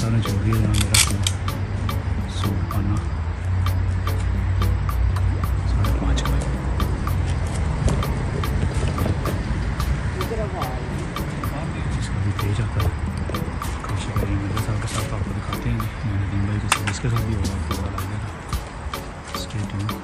साहब ने छोड़ दिया मेरा सूट पाना 5:30 का। जिसका भी तेज आता है काशी भाई मेरे साहब के साथ आपको दिखाते हैं। मैंने दिन भाई के साथ इसके साथ भी होगा, आपको पता लग जाएगा। स्ट्रेट इन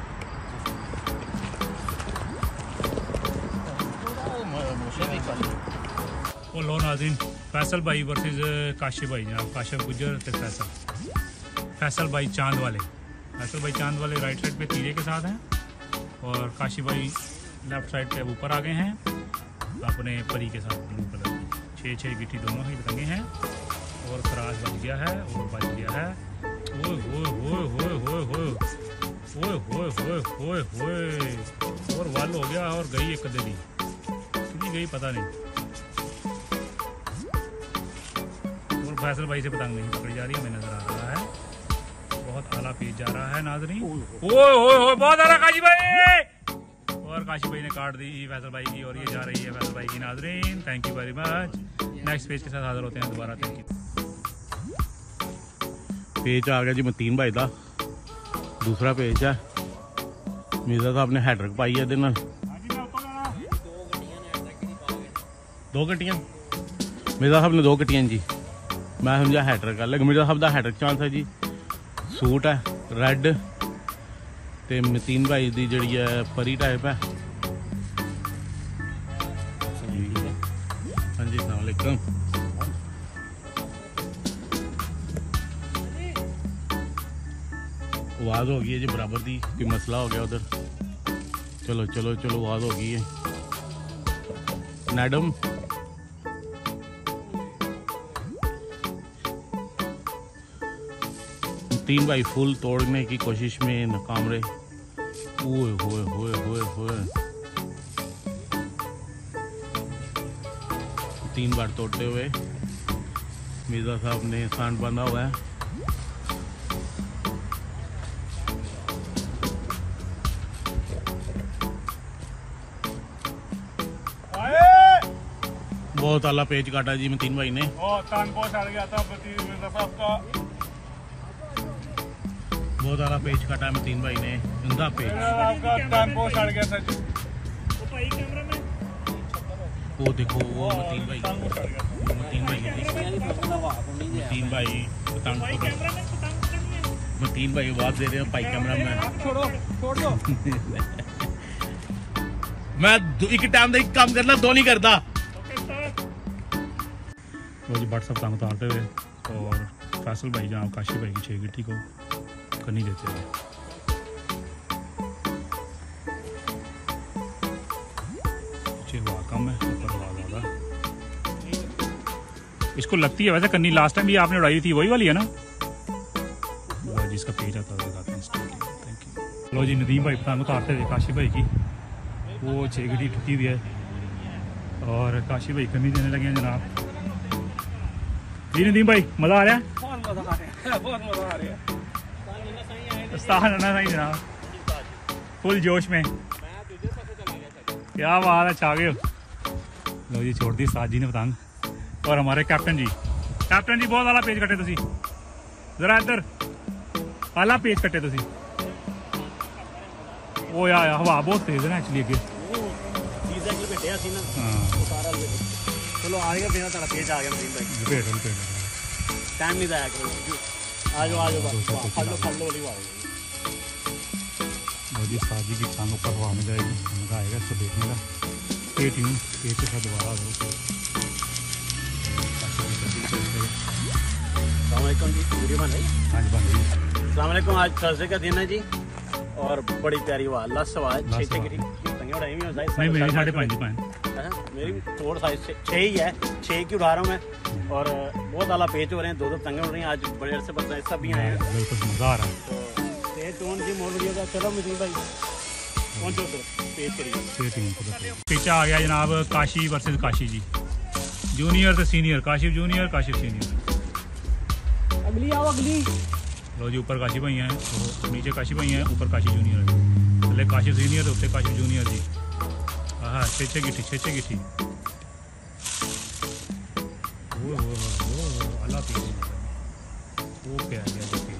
वो लो नाज़रीन, फैसल भाई वर्सेस काशिफ भाई। जनाब काशिफ गुजर तो फैसल भाई चांद वाले। फैसल भाई चांद वाले राइट साइड पे तीरे के साथ हैं और काशिफ भाई लेफ्ट साइड पे ऊपर आ गए हैं अपने परी के साथ ब्लू कलर की। 6 गिट्टी दोनों ही पतंगे हैं और खराज बच गया है और बच गया है। ओए होए होए होए होए होए ओए होए होए होए होए और वाल हो गया और गई एक कदे दी कितनी गई पता नहीं। फैसल भाई से पतंग नहीं पकड़ी जा रही है, हमें नजर आ रहा है। बहुत आला पेज जा रहा है नाज़रीन। ओए ओए ओए बहुत आला काशी भाई और काशी भाई ने काट दी फैसल भाई की और ये जा रही है फैसल भाई की। नाज़रीन thank you very much. Next page के साथ हाजिर होते हैं दोबारा। Thank you. पेज आ गया जी मतीन भाई का दूसरा पेज है। मिर्जा साहब ने हैड्रिक पाई है। 2 गड्डियां मिर्जा साहब ने 2 गड्डियां जी। मैं समझा हैट्रिक कर लग। मिर्जा साहब का हैट्रिक चांस है जी। सूट है रैड ते मतीन भाई की जी है परी टाइप है। हाँ जी अस्सलाम वालेकुम। आवाज हो गई है जी बराबर दी, कोई मसला हो गया उधर। चलो चलो चलो आवाज हो गई है। मैडम तीन भाई फुल तोड़ने की कोशिश में नाकाम रहे। ओए होए होए होए होए 3 बार तोड़ते हुए मिर्जा साहब ने सांड बांधा हुआ है। बहुत आला पेज काटा जी मतीन भाई ने। बहुत आला पेज काटा है मतीन भाई ने। गंदा पेज वो देखो वो मतीन भाई पतंग मतीन भाई आवाज दे रहे हैं भाई कैमरा मैन। मैं एक टाइम एक काम करना 2 नहीं करता। वो जी बट सब तंग उतारते हुए और फैसल भाई जहाँ काशी भाई की 6 गिट्टी को करनी देते हैं। पीछे हवा कम है ऊपर हवा ज़्यादा। इसको लगती है वैसे करनी। लास्ट टाइम भी आपने उड़ाई थी वही वाली है ना। वो जिसका पेज आता है दिखाते हैं। Thank you. लो जी नदीम भाई पतंग उतारते थे काशी भाई की। वो 6 गिट्टी टूटी हुई है और काशी भाई करनी देने लगे हैं जनाब। जी नदीम भाई मज़ा आ रहा है? बहुत मज़ा आ रहा है। जनाब फुल जोश में क्या बात है, छा गए हो। लो जी छोड़ दी साजी ने पतंग और हमारे कैप्टन जी बहुत आला पेज कटे तुसी। जरा इधर आला पेज कटे तुसी। ओ यार हवा बहुत तेज है ना एक्चुअली अगे। चलो आ गया बिना तेरा पेज आ गया मजीद भाई। टाइम नहीं जाया करो। आ जाओ फल लो वाली बात। जी साजी की टांग ऊपर हवा में जाएगी, मज़ा आएगा इसको देखने का। पेट के साथ दोबारा जी। हाँ जी बन रही है। अस्सलामुअलैकुम। आज थर्सडे का दिन है जी और बड़ी प्यारी हुआ लास्ट सवाल 6 की उड़ाई हुई है। नहीं मेरी 5.5 मेरी थोड़ा साइज 6 ही है। 6 की उड़ा रहा हूँ मैं और बहुत आला पेच हो रहे हैं। 2 पतंगे उड़ रही हैं आज। बड़े अरसे पर सब भी आए हैं। मज़ा आ रहा है। जी मोड़ वीडियो का। चलो मजीद भाई पहुंचो पेश करिए। पीछे आ गया जनाब काशी वर्सेस काशी जी। जूनियर से senior. Kashif junior Kashif senior. अगली आओ अगली। लो जी ऊपर काशी भाई हैं तो नीचे काशी भाई हैं, ऊपर काशी जूनियर है। पहले काशिफ सीनियर तो उससे काशिफ जूनियर जी। हाँ 6 गिट्टी। अल्लाह वो पे आ गया पेज।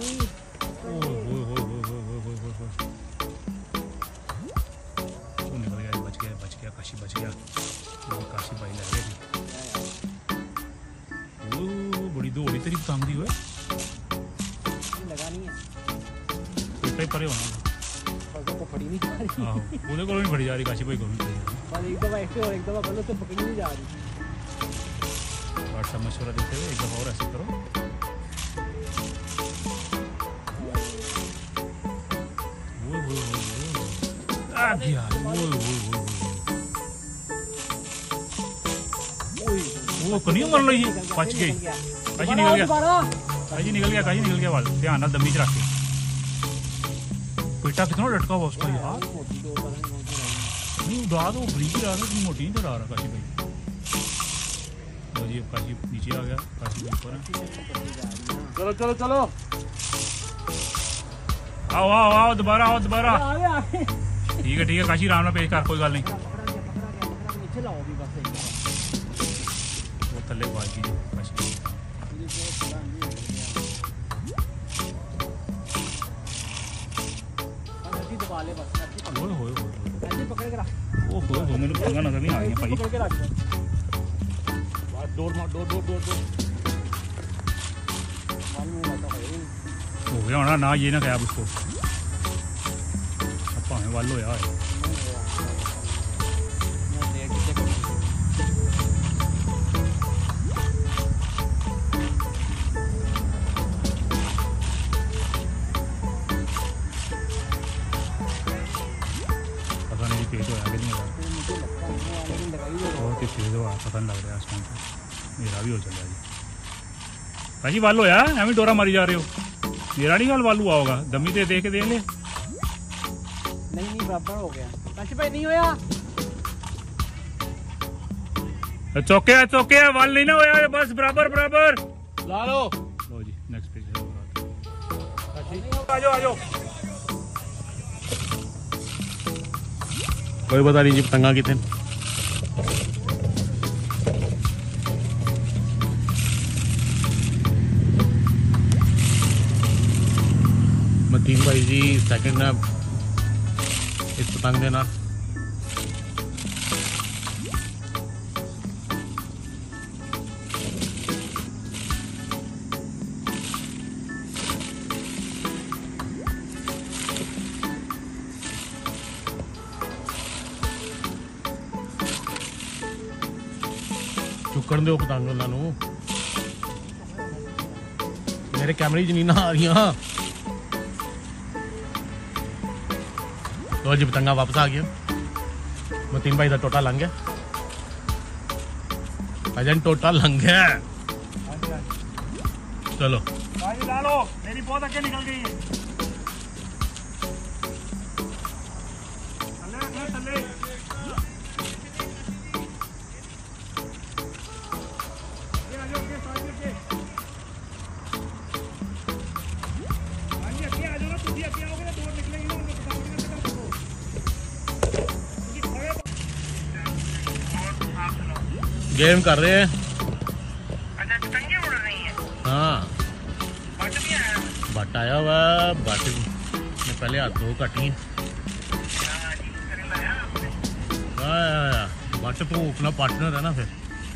निकल गया, बच गया काशी बच गया। काशी भाई लग गया। वो बड़ी दौड़ी तेरी पतंग दी हुए लगानी है कोई परे होना तो फड़ी नहीं जा रही। आहो ਉਹਦੇ ਕੋਲ ਨਹੀਂ ਫੜੀ ਜਾ ਰਹੀ ਕਾਸ਼ੀ ਭਾਈ ਕੋਲ नहीं पर एक दफा ऐसे और एक दफा कर लो तो पकड़ी नहीं जा रही। व्हाट्सएप मशवरा देते हुए एक दफ़ा और ऐसे करो। आ गया वो कनियो मर लो ये बच गई। काशी निकल गया काशी निकल गया वाल ध्यान ना दमी च रख के पेटा कितना लटका हुआ उसका यार नहीं उड़ा दो बड़ी की रहा मोटी नहीं चढ़ा रहा काशी भाई। जी काशी नीचे आ गया काशी भाई ऊपर है। चलो चलो चलो आओ आओ आओ दोबारा आओ दोबारा। ठीक है काशी राम ना पेश कर कोई गल नहीं। वो थले बाजी काशी मैंने पंगा नजर नहीं आ रही भाई। हो गया होना ना ये ना क्या उसको भावे वाल होया है। पता नहीं पेट होया कि नहीं होया बहुत ही तेज हुआ पता नहीं लग रहा आसमान पर। मेरा भी हो चलिया जी भाजी वाल होया एवं डोरा मारी जा रहे हो। मेरा नहीं वाल वालू आओगा दमी दे के दे ले। नहीं बराबर हो गया काशी भाई नहीं होया। चौके वाल नहीं ना होया बस बराबर ला लो जी नेक्स्ट पेज आ जाओ कोई पता नहीं जी पतंगा कितने मतीन भाई जी सेकंड ना इस पतंग के नाल चुकन दो पतंग उन्होंने मेरे कैमरे च नहीं ना आ रही। तो जी पतंगा वापस आ गया। मतीन भाई का टोटा लंघ गया भजन टोटा लंघ गया। चलो ला लो मेरी बहुत आगे निकल गई है। थले गेम कर रहे हैं। अच्छा पतंगे उड़ रही हैं। हाँ बट भी आया। बट आया हुआ बट ने पहले हाथ दो कटी। हाँ जी करे लाया आपने। बट तो अपना पार्टनर है ना फिर।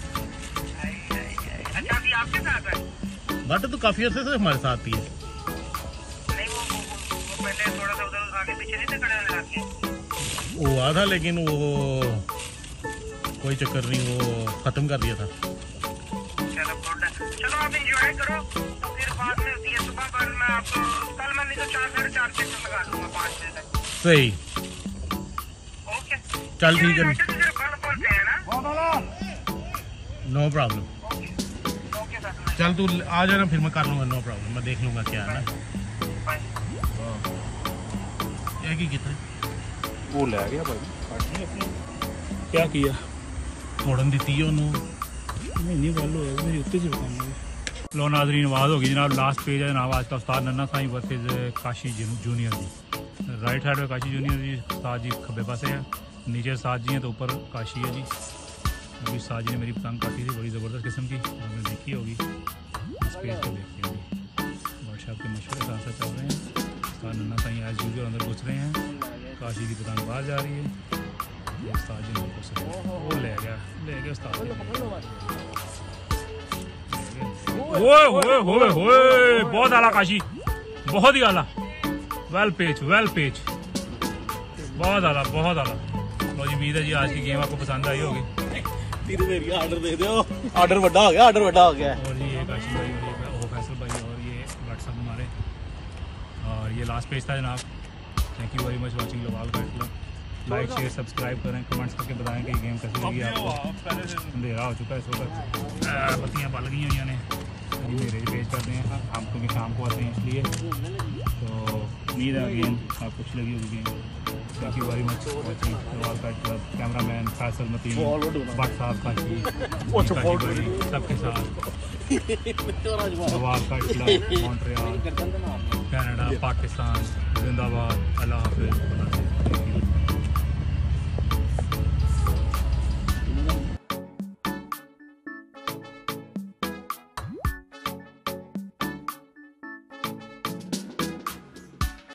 अच्छा अभी आपके साथ है। बट तो काफी अर्से से हमारे साथ ही है। नहीं वो पहले थोड़ा सा उधर आगे पीछे नहीं थे खड़े होने लग गए। वो हुआ था लेकिन वो कोई चक्कर नहीं वो खत्म कर दिया था। चलो गुड है। चलो आप एंजॉय करो तो फिर बाद में होती है सुबह पर मैं आपको कल मैं नहीं तो 4 साढ़े 4 चक्कर लगा दूंगा 5 बजे तक। सही ओके चल ठीक है नो प्रॉब्लम। ओके सर चल तू आ जाना फिर मैं कर लूंगा नो प्रॉब्लम। मैं देख लूंगा क्या है ना। ये की कितने वो ले गया भाई क्या किया फोड़न दी थी नहीं वाल हो मेरी उत्ते से बताऊंगा। लो नाजरीन आवाज़ होगी जनाब लास्ट पेज है जनाब आज का उस्ताद Nanna Sain versus Kashi junior ji. Right side में काशी जूनियर जी उस्ताद जी खब्बे पासे है नीचे उस्ताद जी हैं तो ऊपर काशी है जी। अभी उस्ताद जी ने मेरी पतंग काटी थी बड़ी ज़बरदस्त किस्म की आपने देखी होगी इस पेज पर देखते हैं जी। साहब के मशवरे साथ साथ चल रहे हैं। उस्ताद नन्ना साईं एज यूजुअल अंदर घुस रहे हैं। काशी की पतंग बाहर जा रही है। ये उस्ताद जी अंदर घुस रहे हैं। वो ले गया उस्ताद जी। ओए ओए ओए ओए, बहुत आला काशी, बहुत ही आला। वेल पेच बहुत आला। लो जी, उम्मीद है जी आज की गेम आपको पसंद आई होगी। धीरे धीरे ऑर्डर दे दो, ऑर्डर बड़ा हो गया। और जी ये काशी भाई और ये फैसल भाई और ये व्हाट्सअप हमारे, और ये लास्ट पेज था जनाब। Thank you very much watching Laval fight club. Like share subscribe करें, कमेंट्स करके बताएं कि ये गेम कैसी लगी आपको। अंधेरा हो चुका है, इस वक्त बत्तियाँ बल गई हुई हैं। अभी मेरे पेज करते हैं हम, क्योंकि शाम को आते हैं इसलिए। तो उम्मीद है गेम आपको अच्छी लगी होगी game. Thank you very much watching Laval fight club. Cameraman Faisal Mateen, Bhatt साहब काशी भाई सबके साथ Laval fight club, Montreal, Canada, Pakistan जिंदाबाद। अल्लाह हाफिज़।